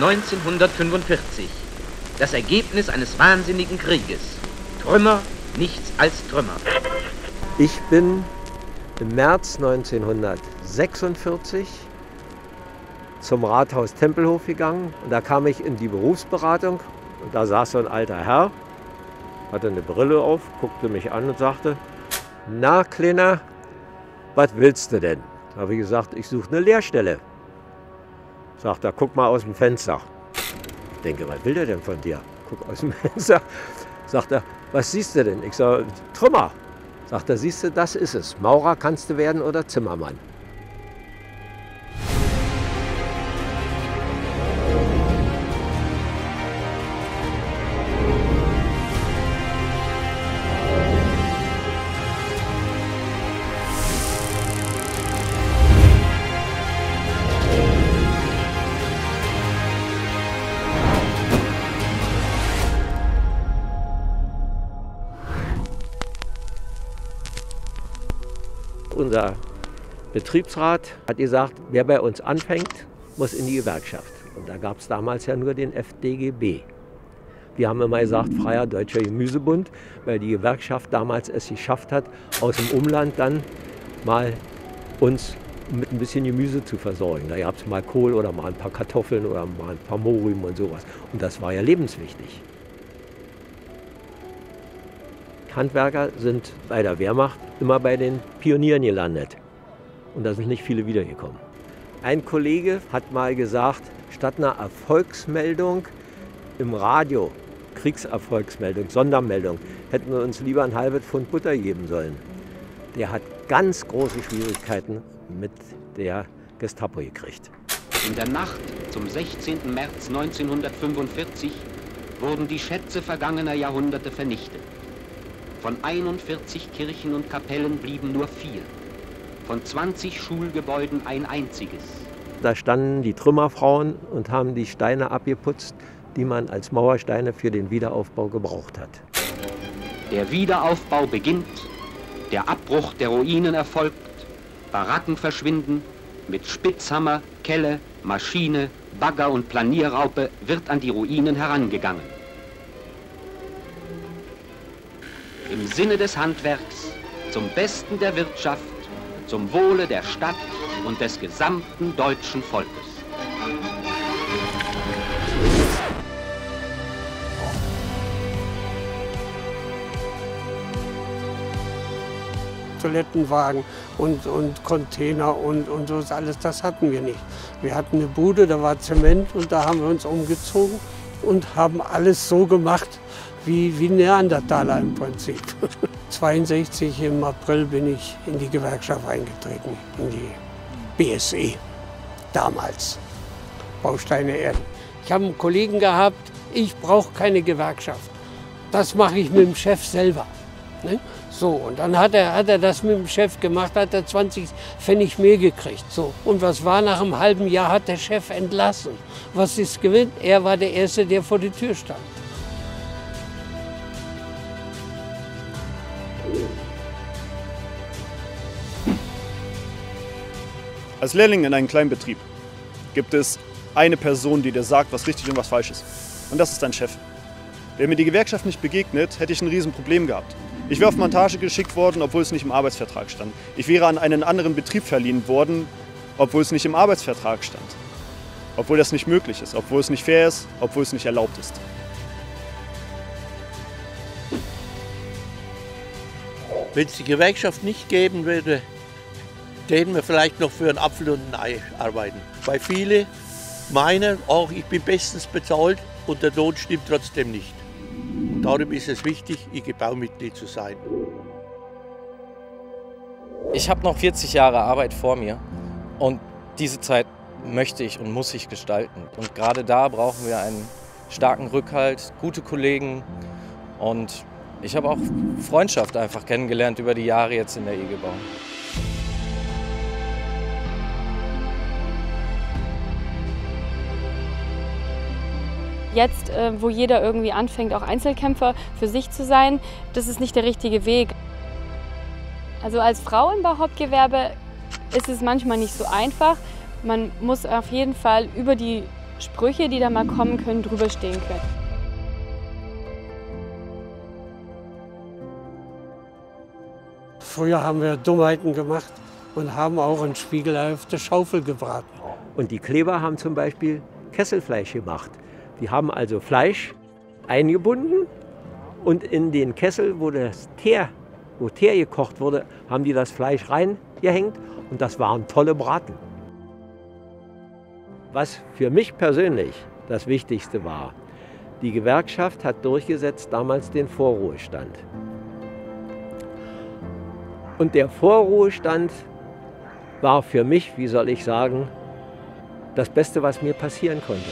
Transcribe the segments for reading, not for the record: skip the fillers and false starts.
1945. Das Ergebnis eines wahnsinnigen Krieges. Trümmer, nichts als Trümmer. Ich bin im März 1946 zum Rathaus Tempelhof gegangen und da kam ich in die Berufsberatung und da saß so ein alter Herr, hatte eine Brille auf, guckte mich an und sagte: Na, Kleiner, was willst du denn? Da habe ich gesagt, ich suche eine Lehrstelle. Sagt er, guck mal aus dem Fenster. Ich denke, was will der denn von dir? Guck aus dem Fenster. Sagt er, was siehst du denn? Ich sage, Trümmer. Sagt er, siehst du, das ist es. Maurer kannst du werden oder Zimmermann. Unser Betriebsrat hat gesagt, wer bei uns anfängt, muss in die Gewerkschaft. Und da gab es damals ja nur den FDGB. Wir haben immer gesagt, Freier Deutscher Gemüsebund, weil die Gewerkschaft damals es geschafft hat, aus dem Umland dann mal uns mit ein bisschen Gemüse zu versorgen. Da gab es mal Kohl oder mal ein paar Kartoffeln oder mal ein paar Mohrrüben und sowas. Und das war ja lebenswichtig. Handwerker sind bei der Wehrmacht immer bei den Pionieren gelandet. Und da sind nicht viele wiedergekommen. Ein Kollege hat mal gesagt, statt einer Erfolgsmeldung im Radio, Kriegserfolgsmeldung, Sondermeldung, hätten wir uns lieber ein halbes Pfund Butter geben sollen. Der hat ganz große Schwierigkeiten mit der Gestapo gekriegt. In der Nacht zum 16. März 1945 wurden die Schätze vergangener Jahrhunderte vernichtet. Von 41 Kirchen und Kapellen blieben nur 4. Von 20 Schulgebäuden ein einziges. Da standen die Trümmerfrauen und haben die Steine abgeputzt, die man als Mauersteine für den Wiederaufbau gebraucht hat. Der Wiederaufbau beginnt, der Abbruch der Ruinen erfolgt, Baracken verschwinden, mit Spitzhammer, Kelle, Maschine, Bagger und Planierraupe wird an die Ruinen herangegangen. Im Sinne des Handwerks, zum Besten der Wirtschaft, zum Wohle der Stadt und des gesamten deutschen Volkes. Toilettenwagen und Container und so alles, das hatten wir nicht. Wir hatten eine Bude, da war Zement und da haben wir uns umgezogen und haben alles so gemacht, wie Neandertaler im Prinzip. 1962 im April bin ich in die Gewerkschaft eingetreten, in die BSE, damals, Bausteine Erden. Ich habe einen Kollegen gehabt, ich brauche keine Gewerkschaft. Das mache ich mit dem Chef selber. Ne? So, und dann hat er das mit dem Chef gemacht, hat er 20 Pfennig mehr gekriegt. So. Und was war, nach einem halben Jahr hat der Chef entlassen. Was ist gewinnt? Er war der Erste, der vor der Tür stand. Als Lehrling in einem kleinen Betrieb gibt es eine Person, die dir sagt, was richtig und was falsch ist. Und das ist dein Chef. Wäre mir die Gewerkschaft nicht begegnet, hätte ich ein Riesenproblem gehabt. Ich wäre auf Montage geschickt worden, obwohl es nicht im Arbeitsvertrag stand. Ich wäre an einen anderen Betrieb verliehen worden, obwohl es nicht im Arbeitsvertrag stand. Obwohl das nicht möglich ist, obwohl es nicht fair ist, obwohl es nicht erlaubt ist. Wenn es die Gewerkschaft nicht geben würde, täten wir vielleicht noch für einen Apfel und ein Ei arbeiten. Weil viele meinen, auch ich bin bestens bezahlt und der Lohn stimmt trotzdem nicht. Und darum ist es wichtig, IG-Baumitglied zu sein. Ich habe noch 40 Jahre Arbeit vor mir und diese Zeit möchte ich und muss ich gestalten. Und gerade da brauchen wir einen starken Rückhalt, gute Kollegen und ich habe auch Freundschaft einfach kennengelernt über die Jahre jetzt in der IG Bau. Jetzt, wo jeder irgendwie anfängt, auch Einzelkämpfer für sich zu sein, das ist nicht der richtige Weg. Also als Frau im Bauhauptgewerbe ist es manchmal nicht so einfach. Man muss auf jeden Fall über die Sprüche, die da mal kommen können, drüber stehen können. Früher haben wir Dummheiten gemacht und haben auch ein Spiegelei auf der Schaufel gebraten. Und die Kleber haben zum Beispiel Kesselfleisch gemacht. Die haben also Fleisch eingebunden und in den Kessel, wo Teer gekocht wurde, haben die das Fleisch reingehängt und das waren tolle Braten. Was für mich persönlich das Wichtigste war, die Gewerkschaft hat durchgesetzt damals den Vorruhestand. Und der Vorruhestand war für mich, wie soll ich sagen, das Beste, was mir passieren konnte.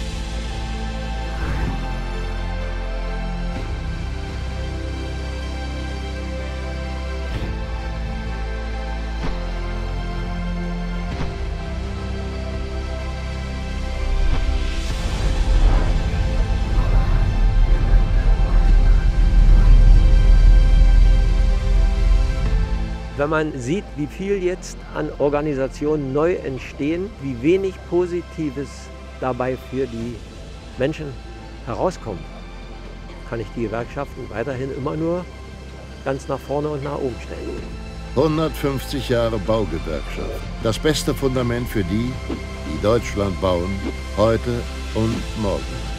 Wenn man sieht, wie viel jetzt an Organisationen neu entstehen, wie wenig Positives dabei für die Menschen herauskommt, kann ich die Gewerkschaften weiterhin immer nur ganz nach vorne und nach oben stellen. 150 Jahre Baugewerkschaft. Das beste Fundament für die, die Deutschland bauen, heute und morgen.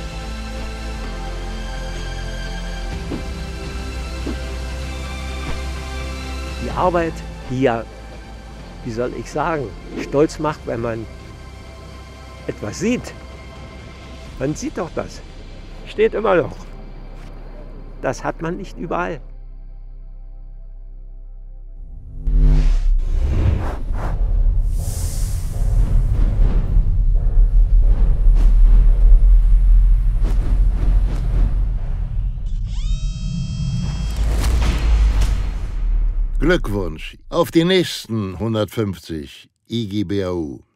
Die Arbeit, die ja, wie soll ich sagen, stolz macht, wenn man etwas sieht. Man sieht doch das. Steht immer noch. Das hat man nicht überall. Glückwunsch auf die nächsten 150 IGBAU.